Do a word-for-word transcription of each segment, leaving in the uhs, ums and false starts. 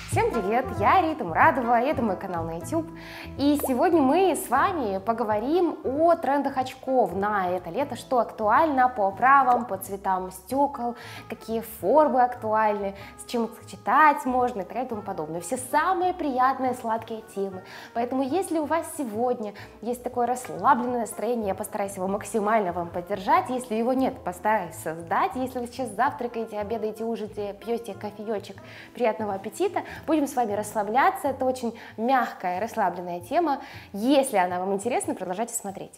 Всем привет, я Рита Мурадова, это мой канал на YouTube, и сегодня мы с вами поговорим о трендах очков на это лето, что актуально по оправам, по цветам стекол, какие формы актуальны, с чем их сочетать можно и так далее и тому подобное. Все самые приятные, сладкие темы, поэтому если у вас сегодня есть такое расслабленное настроение, я постараюсь его максимально вам поддержать, если его нет, постараюсь создать, если вы сейчас завтракаете, обедаете, ужинаете, пьете кофеечек, приятного аппетита. Будем с вами расслабляться, это очень мягкая, расслабленная тема. Если она вам интересна, продолжайте смотреть.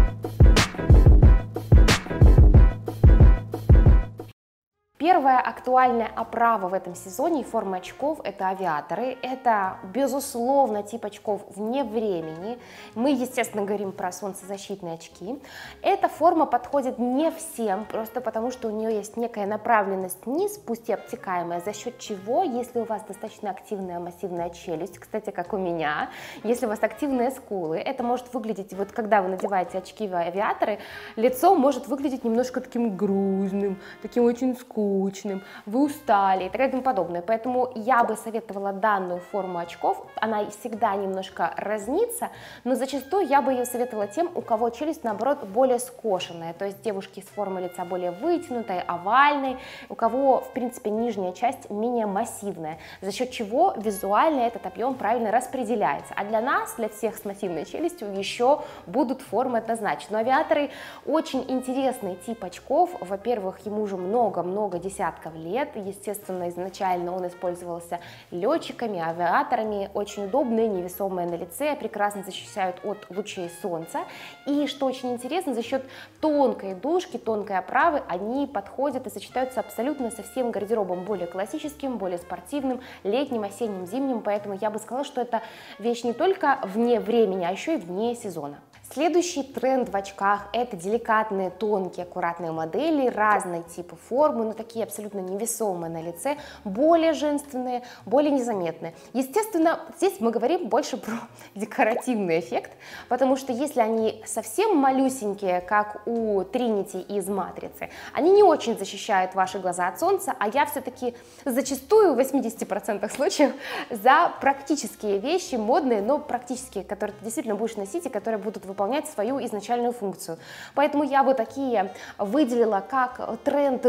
Первая актуальная оправа в этом сезоне и форма очков – это авиаторы. Это, безусловно, тип очков вне времени. Мы, естественно, говорим про солнцезащитные очки. Эта форма подходит не всем, просто потому что у нее есть некая направленность вниз, пусть и обтекаемая, за счет чего, если у вас достаточно активная массивная челюсть, кстати, как у меня, если у вас активные скулы, это может выглядеть, вот когда вы надеваете очки в авиаторы, лицо может выглядеть немножко таким грузным, таким очень скучным, вы устали и так далее и тому подобное. Поэтому я бы советовала данную форму очков, она всегда немножко разнится, но зачастую я бы ее советовала тем, у кого челюсть, наоборот, более скошенная, то есть девушки с формой лица более вытянутой, овальной, у кого, в принципе, нижняя часть менее массивная, за счет чего визуально этот объем правильно распределяется. А для нас, для всех с массивной челюстью, еще будут формы однозначно. Но авиаторы очень интересный тип очков, во-первых, ему уже много-много десятков лет, естественно, изначально он использовался летчиками, авиаторами, очень удобные, невесомые на лице, прекрасно защищают от лучей солнца, и, что очень интересно, за счет тонкой дужки, тонкой оправы, они подходят и сочетаются абсолютно со всем гардеробом, более классическим, более спортивным, летним, осенним, зимним, поэтому я бы сказала, что это вещь не только вне времени, а еще и вне сезона. Следующий тренд в очках – это деликатные, тонкие, аккуратные модели, разные типы формы, но такие абсолютно невесомые на лице, более женственные, более незаметные. Естественно, здесь мы говорим больше про декоративный эффект, потому что если они совсем малюсенькие, как у Тринити из Матрицы, они не очень защищают ваши глаза от солнца, а я все-таки зачастую в восьмидесяти процентах случаев за практические вещи, модные, но практические, которые ты действительно будешь носить и которые будут выполнять свою изначальную функцию. Поэтому я бы такие выделила как тренд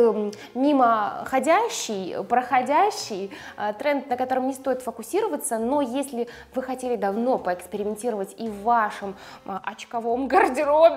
мимоходящий, проходящий, тренд, на котором не стоит фокусироваться, но если вы хотели давно поэкспериментировать и в вашем очковом гардеробе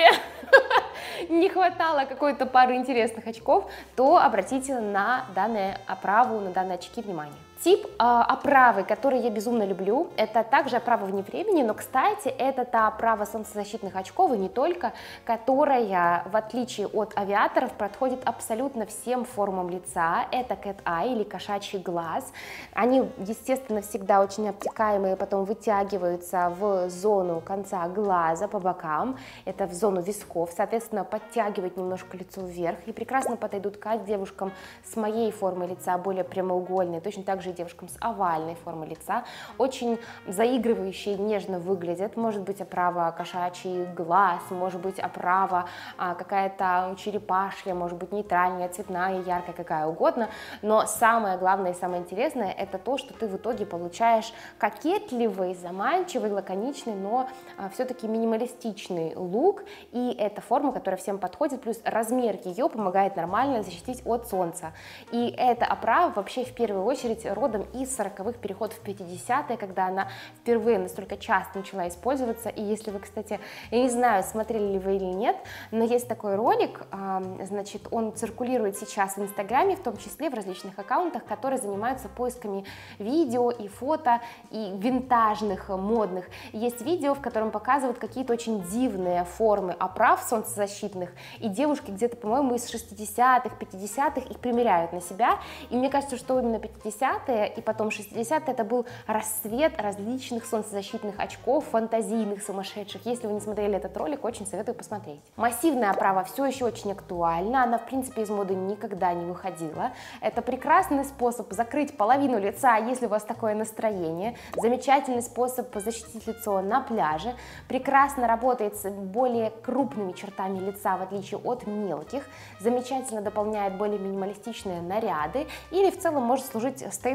не хватало какой-то пары интересных очков, то обратите на данную оправу, на данные очки внимание. Тип э, оправы, который я безумно люблю, это также оправа вне времени, но, кстати, это та оправа солнцезащитных очков, и не только, которая, в отличие от авиаторов, подходит абсолютно всем формам лица. Это cat eye или кошачий глаз. Они, естественно, всегда очень обтекаемые, потом вытягиваются в зону конца глаза по бокам, это в зону висков, соответственно, подтягивать немножко лицо вверх, и прекрасно подойдут как девушкам с моей формой лица, более прямоугольной, точно так же девушкам с овальной формой лица, очень заигрывающие, нежно выглядят, может быть оправа кошачий глаз, может быть оправа а, какая-то черепашья, может быть нейтральная, цветная, яркая, какая угодно, но самое главное и самое интересное это то, что ты в итоге получаешь кокетливый, заманчивый, лаконичный, но а, все-таки минималистичный лук, и это форма, которая всем подходит, плюс размер ее помогает нормально защитить от солнца, и эта оправа вообще в первую очередь родом из сороковых, переход в пятидесятые, когда она впервые настолько часто начала использоваться. И если вы, кстати, я не знаю, смотрели ли вы или нет, но есть такой ролик, значит, он циркулирует сейчас в Инстаграме, в том числе в различных аккаунтах, которые занимаются поисками видео и фото, и винтажных, модных. Есть видео, в котором показывают какие-то очень дивные формы оправ солнцезащитных, и девушки где-то, по-моему, из шестидесятых, пятидесятых их примеряют на себя, и мне кажется, что именно пятидесятые и потом шестидесятые это был расцвет различных солнцезащитных очков, фантазийных, сумасшедших. Если вы не смотрели этот ролик, очень советую посмотреть. Массивная оправа все еще очень актуальна, она в принципе из моды никогда не выходила. Это прекрасный способ закрыть половину лица, если у вас такое настроение, замечательный способ защитить лицо на пляже, прекрасно работает с более крупными чертами лица, в отличие от мелких, замечательно дополняет более минималистичные наряды или в целом может служить стейтментом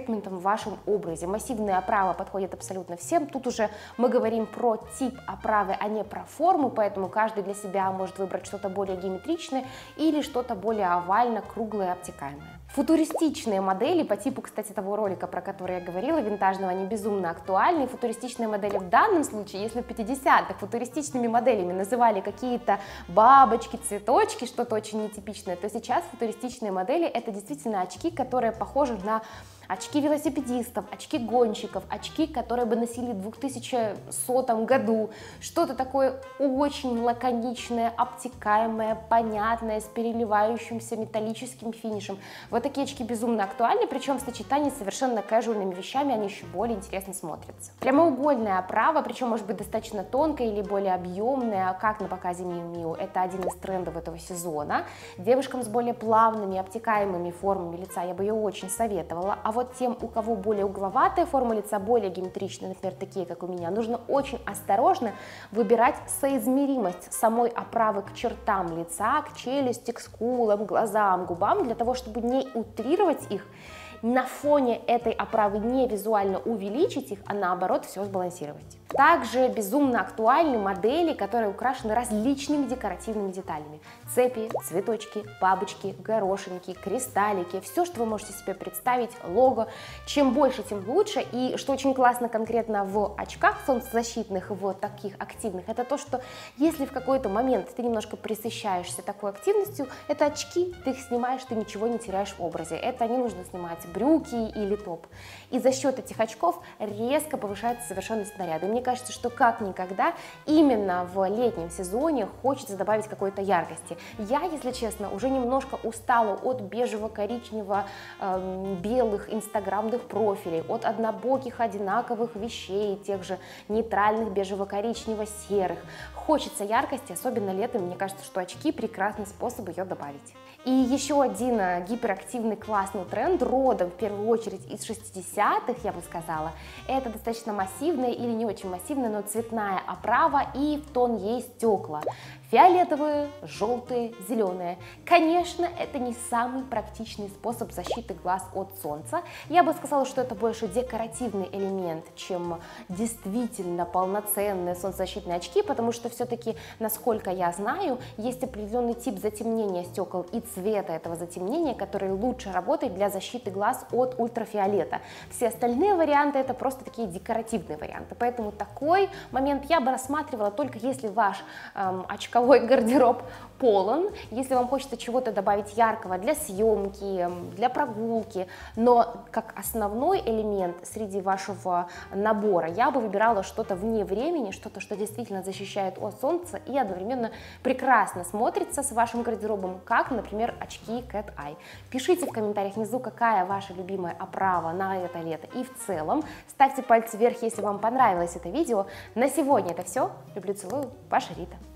стейтментом в вашем образе. Массивная оправа подходит абсолютно всем. Тут уже мы говорим про тип оправы, а не про форму, поэтому каждый для себя может выбрать что-то более геометричное или что-то более овально, круглое, обтекаемое. Футуристичные модели, по типу, кстати, того ролика, про который я говорила, винтажного, они безумно актуальны. Футуристичные модели в данном случае, если в пятидесятых футуристичными моделями называли какие-то бабочки, цветочки, что-то очень нетипичное, то сейчас футуристичные модели — это действительно очки, которые похожи на очки велосипедистов, очки гонщиков, очки, которые бы носили в две тысячи сотом году. Что-то такое очень лаконичное, обтекаемое, понятное, с переливающимся металлическим финишем. Вот такие очки безумно актуальны, причем в сочетании с совершенно кэжуальными вещами они еще более интересно смотрятся. Прямоугольная оправа, причем может быть достаточно тонкая или более объемная, как на показе Miu Miu. Это один из трендов этого сезона. Девушкам с более плавными, обтекаемыми формами лица я бы ее очень советовала. А вот тем, у кого более угловатая форма лица, более геометричная, например, такие, как у меня, нужно очень осторожно выбирать соизмеримость самой оправы к чертам лица, к челюсти, к скулам, глазам, губам, для того, чтобы не утрировать их, на фоне этой оправы не визуально увеличить их, а наоборот все сбалансировать. Также безумно актуальны модели, которые украшены различными декоративными деталями. Цепи, цветочки, бабочки, горошинки, кристаллики, все, что вы можете себе представить, лого. Чем больше, тем лучше. И что очень классно конкретно в очках солнцезащитных, в таких активных, это то, что если в какой-то момент ты немножко пресыщаешься такой активностью, это очки, ты их снимаешь, ты ничего не теряешь в образе. Это не нужно снимать брюки или топ. И за счет этих очков резко повышается совершенность наряда. И мне кажется, что как никогда именно в летнем сезоне хочется добавить какой-то яркости. Я, если честно, уже немножко устала от бежево-коричнево э, белых инстаграмных профилей, от однобоких одинаковых вещей, тех же нейтральных бежево-коричнево-серых. Хочется яркости, особенно летом. Мне кажется, что очки — прекрасный способ ее добавить. И еще один гиперактивный классный тренд, родом в первую очередь из шестидесятых, я бы сказала, это достаточно массивная или не очень массивная, но цветная оправа и в тон ей стекла. Фиолетовые, желтые, зеленые. Конечно, это не самый практичный способ защиты глаз от солнца. Я бы сказала, что это больше декоративный элемент, чем действительно полноценные солнцезащитные очки, потому что все-таки, насколько я знаю, есть определенный тип затемнения стекол и цвета этого затемнения, который лучше работает для защиты глаз от ультрафиолета. Все остальные варианты — это просто такие декоративные варианты. Поэтому такой момент я бы рассматривала только если ваш эм, очковой гардероб полон, если вам хочется чего-то добавить яркого для съемки, для прогулки, но как основной элемент среди вашего набора я бы выбирала что-то вне времени, что-то, что действительно защищает от солнца и одновременно прекрасно смотрится с вашим гардеробом, как, например, очки Cat Eye. Пишите в комментариях внизу, какая ваша любимая оправа на это лето и в целом. Ставьте пальцы вверх, если вам понравилось это видео. На сегодня это все. Люблю, целую, ваша Рита.